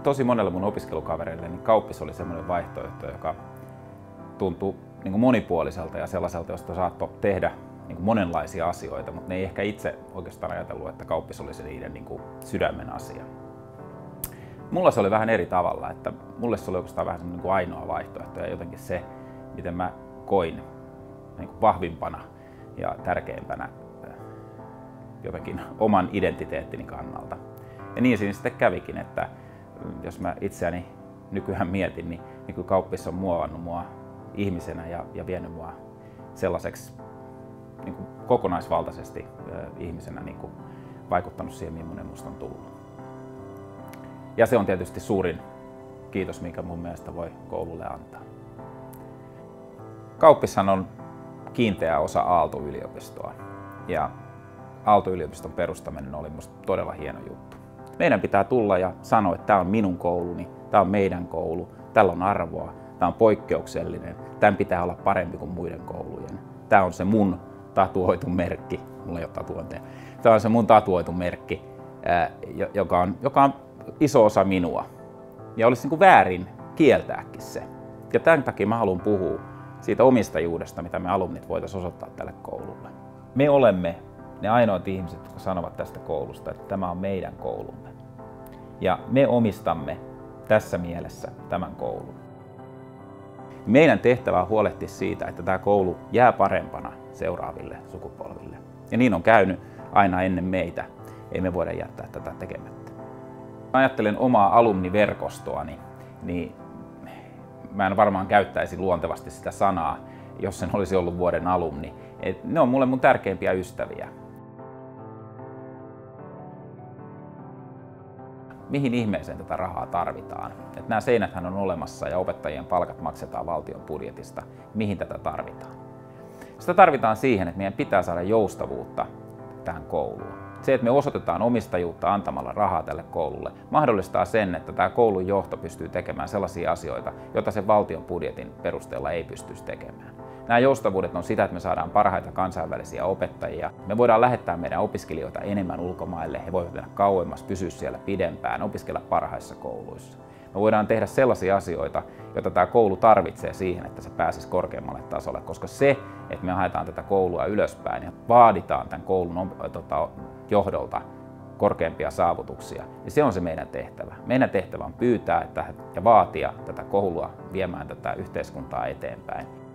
tosi monelle mun opiskelukavereille niin kauppis oli semmoinen vaihtoehto, joka tuntui niin kuin monipuoliselta ja sellaiselta, josta saattoi tehdä niin kuin monenlaisia asioita, mutta ne ei ehkä itse oikeastaan ajatellut, että kauppis oli se niiden niin kuin sydämen asia. Mulla se oli vähän eri tavalla, että mulle se oli oikeastaan vähän niin kuin ainoa vaihtoehto ja jotenkin se, miten mä koin niin kuin vahvimpana ja tärkeimpänä jotenkin oman identiteettini kannalta. Ja niin siinä sitten kävikin, että jos mä itseäni nykyään mietin, niin kyllä kauppis on muovannut mua ihmisenä ja vienyt mua sellaiseksi niin kuin kokonaisvaltaisesti ihmisenä niin kuin vaikuttanut siihen, millainen musta on tullut. Ja se on tietysti suurin kiitos, minkä mun mielestä voi koululle antaa. Kauppishan on kiinteä osa Aalto-yliopistoa ja Aalto-yliopiston perustaminen oli musta todella hieno juttu. Meidän pitää tulla ja sanoa, että tämä on minun kouluni, tämä on meidän koulu, tällä on arvoa, tämä on poikkeuksellinen, tämän pitää olla parempi kuin muiden koulujen. Tämä on se mun tatuoitu merkki, mulla ei ole tatuointeja, tämä on se mun tatuoitu merkki, joka on iso osa minua. Ja olisi niin kuin väärin kieltääkin se. Ja tämän takia mä haluan puhua siitä omistajuudesta, mitä me alumnit voitaisiin osoittaa tälle koululle. Me olemme ne ainoat ihmiset, jotka sanovat tästä koulusta, että tämä on meidän koulumme. Ja me omistamme tässä mielessä tämän koulun. Meidän tehtävä on huolehtia siitä, että tämä koulu jää parempana seuraaville sukupolville. Ja niin on käynyt aina ennen meitä. Ei me voida jättää tätä tekemättä. Mä ajattelen omaa alumniverkostoani, niin mä en varmaan käyttäisi luontevasti sitä sanaa, jos en olisi ollut vuoden alumni. Ne on mulle mun tärkeimpiä ystäviä. Mihin ihmeeseen tätä rahaa tarvitaan? Että nämä seinäthän on olemassa ja opettajien palkat maksetaan valtion budjetista. Mihin tätä tarvitaan? Sitä tarvitaan siihen, että meidän pitää saada joustavuutta tähän kouluun. Se, että me osoitetaan omistajuutta antamalla rahaa tälle koululle, mahdollistaa sen, että tämä koulun johto pystyy tekemään sellaisia asioita, joita sen valtion budjetin perusteella ei pystyisi tekemään. Nämä joustavuudet on sitä, että me saadaan parhaita kansainvälisiä opettajia. Me voidaan lähettää meidän opiskelijoita enemmän ulkomaille, he voivat mennä kauemmas, pysyä siellä pidempään, opiskella parhaissa kouluissa. Me voidaan tehdä sellaisia asioita, joita tämä koulu tarvitsee siihen, että se pääsisi korkeammalle tasolle, koska se, että me haetaan tätä koulua ylöspäin ja vaaditaan tämän koulun johdolta korkeampia saavutuksia, niin se on se meidän tehtävä. Meidän tehtävä on pyytää ja vaatia tätä koulua viemään tätä yhteiskuntaa eteenpäin.